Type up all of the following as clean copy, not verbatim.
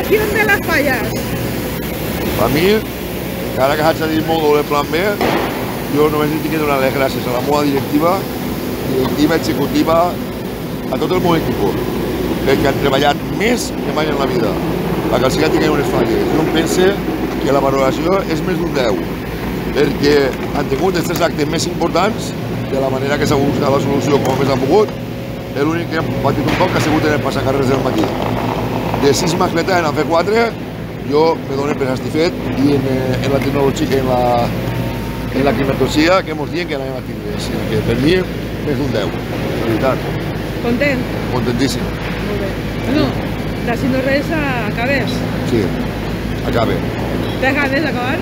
valoración de las fallas. Per mi, encara que haig de dir molt del plan B, jo només li tinc que donar les gràcies a la meva directiva executiva, a tot el meu equip, perquè han treballat més que mai en la vida, perquè els que tinguin unes falles. Jo em pense que la valoració és més d'un 10, perquè han tingut els 3 actes més importants de la manera que s'ha buscat la solució com més ha pogut. L'únic que hem patit un poc ha sigut en el passacarrers del matí. De 6 mascletes en fer 4, jo me dono per satisfet, i en la tecnologia, en la climatologia, que ens diuen que l'anem a tindre. O sigui que per mi, més d'un 10, de veritat. Content? Contentíssim. Molt bé. Bueno, d'ací no res, acabes. Sí, acabe. Té ganes d'acabar?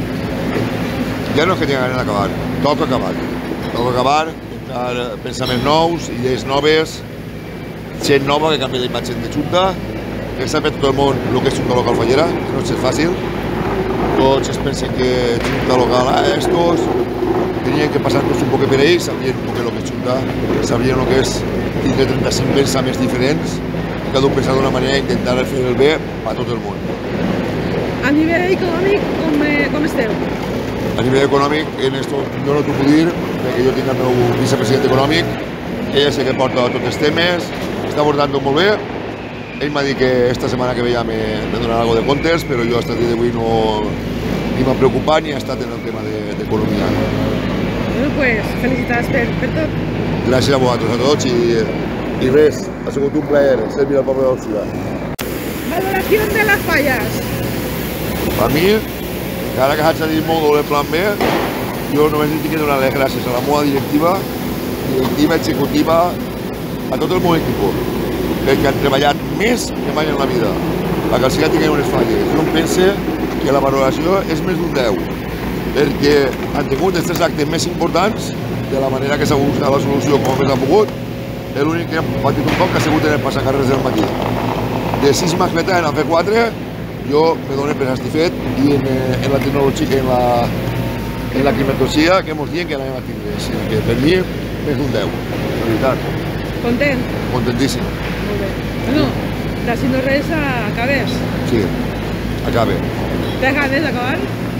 Ja no és que tingui ganes d'acabar, toca acabar. Toca acabar, pensaments nous, idees noves, gent nova que canvia la imatge de Junta, que sap tot el món el que és Junta Local Fallera, que no és fàcil. Tots es pensen que Junta Local, estos tenien que passar-nos un poc per ells, sabrien un poc el que és Junta, sabrien el que és tindre 35 pensaments diferents, cada un pensar d'una manera i intentar fer el bé a tot el món. A nivell econòmic, com esteu? A nivell econòmic, en esto no t'ho puc dir, perquè jo tinc el meu vicepresident econòmic, ella sé que porta tots els temes, està abordant molt bé. Ell m'ha dit que esta setmana que ve ja me donarà algo de comptes, però jo hasta el dia d'avui no ni m'ha preocupat ni ha estat en el tema d'economia. Bueno, pues, felicitats per tot. Gràcies a vosaltres, a tots, i res, ha sigut un plaer servir al poble d'Òrcia. Valoración de las fallas. Per mi, encara que haig de dir molt del plan B, jo només li tinc que donar les gràcies a la meva directiva executiva, a tot el meu equip, perquè han treballat més que mai en la vida, perquè els que tinguin unes falles. Jo em pense que la valoració és més d'un 10, perquè han tingut els 3 actes més importants de la manera que s'ha buscat la solució com més ha pogut. L'únic que hem patit un poc ha sigut en el passacarrers del matí. De 6 mascletes en fer 4, jo me dono per satisfet, i en la tecnologia, en la climatologia, que ens diuen que l'anem a tindre. O sigui que per mi, més d'un 10, de veritat. Content? Contentíssim. Molt bé. Bueno, d'ací no res, acabes. Sí, acabe. Té ganes d'acabar?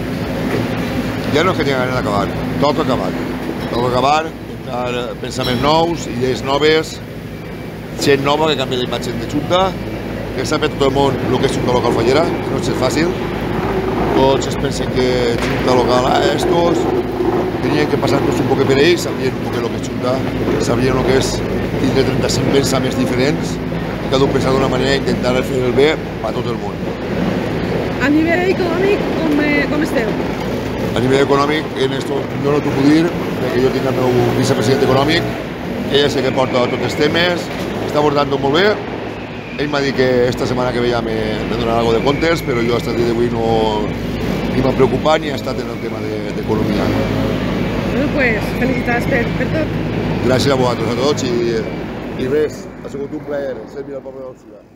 Ja no és que tingui ganes d'acabar, toca acabar. Toca acabar, pensaments nous, idees noves, gent nova que canvia la imatge de Junta, que sap tot el món el que és Junta Local Fallera, que no és fàcil. Tots es pensen que Junta Local, estos tenien que passar-nos un poc per ells, sabrien un poc el que és Junta, sabrien el que és tindre 35 pensaments diferents, cada un pensar d'una manera i intentar fer el bé a tot el món. A nivell econòmic, com esteu? A nivell econòmic, en esto no t'ho puc dir, perquè jo tinc el meu vicepresident econòmic, ella sé que porta tots els temes, està abordant molt bé. Ell m'ha dit que esta setmana que ve ja me donarà algo de comptes, però jo hasta el dia d'avui no ni m'ha preocupat ni ha estat en el tema d'economia. Bueno, pues, felicitats per tot. Gràcies a vosaltres, a tots, i res, ha sigut un plaer servir al poble d'Òrcia.